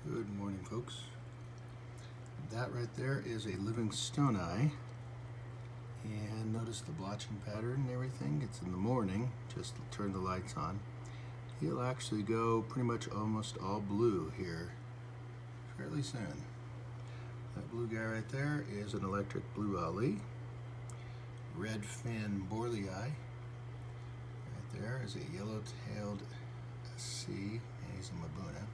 Good morning, folks. That right there is a Livingstoni, and notice the blotching pattern and everything. It's in the morning. Just turn the lights on. He'll actually go pretty much almost all blue here fairly soon. That blue guy right there is an electric blue Ali. Red fin Borley eye. Right there is a yellow-tailed SC, and he's a Mbuna.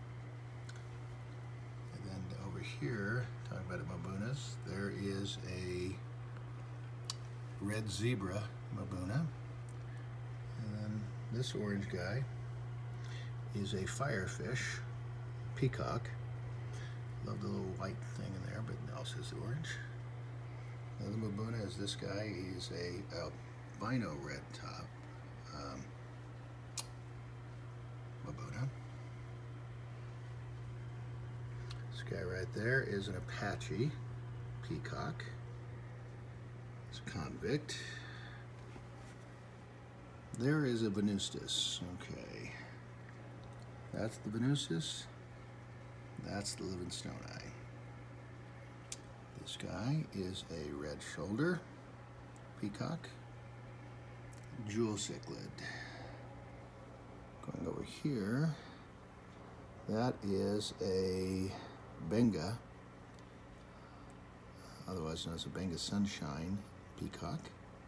And then over here, talking about Mbunas, there is a red zebra Mbuna. And then this orange guy is a firefish peacock. Love the little white thing in there, but it also is orange. Another Mbuna is this guy. He's a albino red top Mbuna. This guy right there is an Apache peacock. It's a convict. There is a Venustus. Okay, that's the Venustus. That's the Livingstoni. This guy is a red shoulder peacock, jewel cichlid. Going over here, that is a Benga, otherwise known as a Benga Sunshine peacock.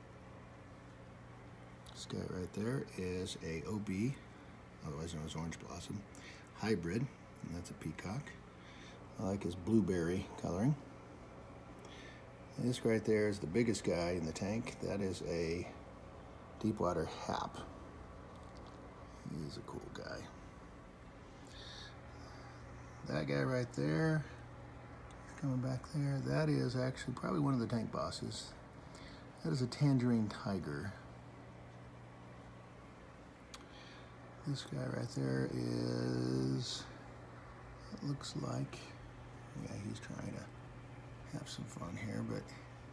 This guy right there is a OB, otherwise known as Orange Blossom hybrid, and that's a peacock. I like his blueberry coloring. And this right there is the biggest guy in the tank. That is a Deepwater Hap. He's a cool guy. That guy right there, coming back there, that is actually probably one of the tank bosses. That is a Tangerine Tiger. This guy right there is, it looks like, yeah, he's trying to have some fun here, but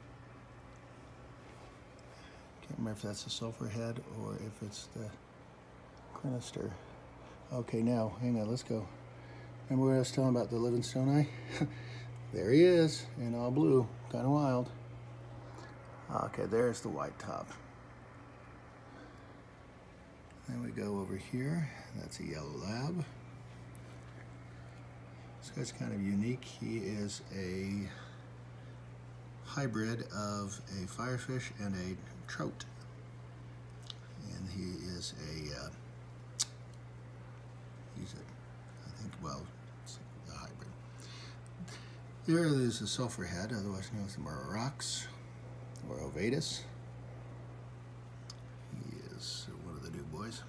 can't remember if that's the sulfur head or if it's the Crinister. Okay, now, hang on, let's go. Remember what I was telling about the Livingstoni? There he is, in all blue, kind of wild. Okay, there's the white top. Then we go over here, that's a yellow lab. This guy's kind of unique. He is a hybrid of a firefish and a trout. And he is he's a, I think, well, it's a hybrid. There is a sulfur head, otherwise known as the Morox or Ovatus. He is one of the new boys.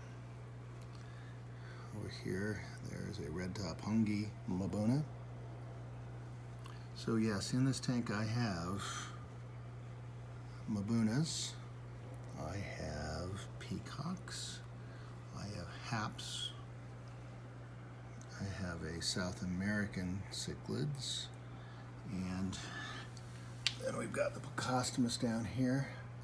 Over here, there's a red top Hungi Mbuna. So yes, in this tank I have Mbunas, I have peacocks, I have haps, I have a South American cichlids, and then we've got the Plecostomus down here.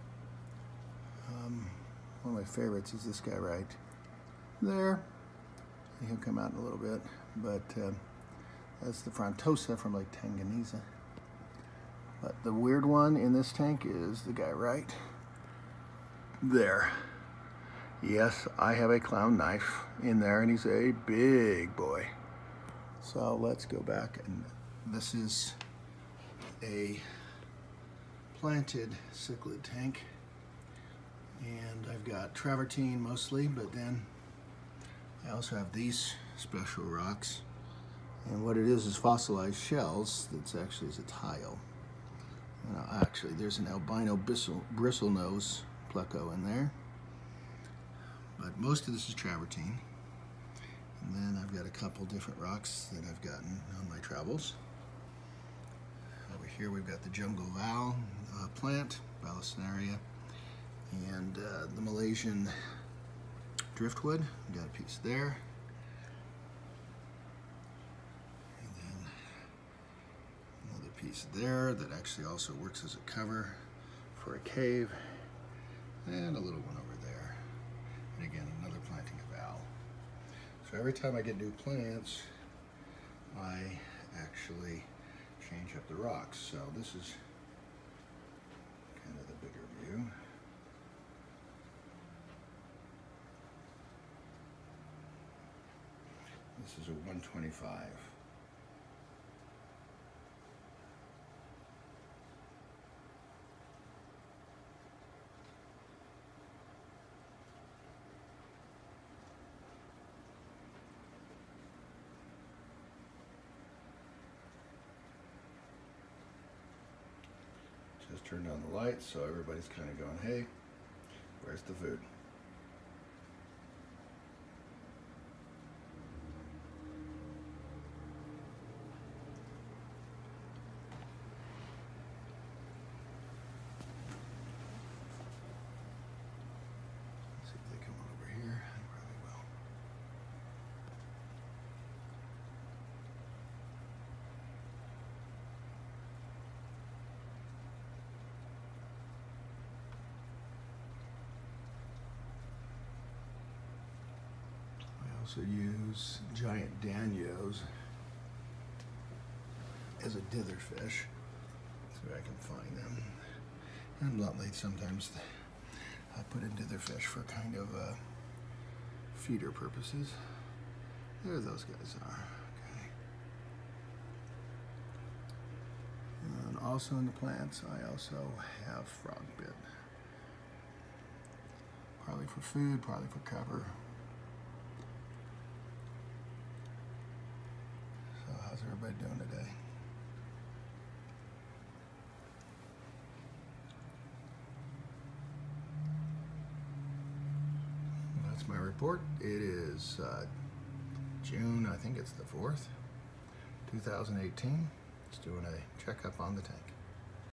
One of my favorites is this guy right there. He'll come out in a little bit, but that's the Frontosa from Lake Tanganyika. But the weird one in this tank is the guy right there. Yes, I have a clown knife in there, and he's a big boy. So let's go back, and this is a planted cichlid tank. And I've got travertine mostly, but then I also have these special rocks. And what it is fossilized shells that's actually is a tile. And actually, there's an albino bristlenose pleco in there. But most of this is travertine. And then I've got a couple different rocks that I've gotten on my travels. Over here we've got the jungle val plant, Vallisneria, and the Malaysian driftwood. Got a piece there. And then another piece there that actually also works as a cover for a cave. And a little one over there. And again, another planting of val. So every time I get new plants, I actually change up the rocks. So this is kind of the bigger view. This is a 125. Just turned on the lights, so everybody's kind of going, hey, where's the food? Let's see if they come over here. They probably will. I also use giant danios as a dither fish, so I can find them. And bluntly, sometimes I put in dither fish for kind of feeder purposes. There those guys are. Okay. And also in the plants, I also have frog bit. Partly for food, partly for cover. So how's everybody doing today? That's my report. It is June, I think it's the 4th, 2018. Just doing a checkup on the tank.